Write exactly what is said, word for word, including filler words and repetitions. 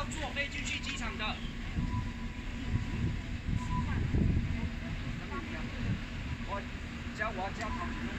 要坐飞机去机场的。我加我要加糖。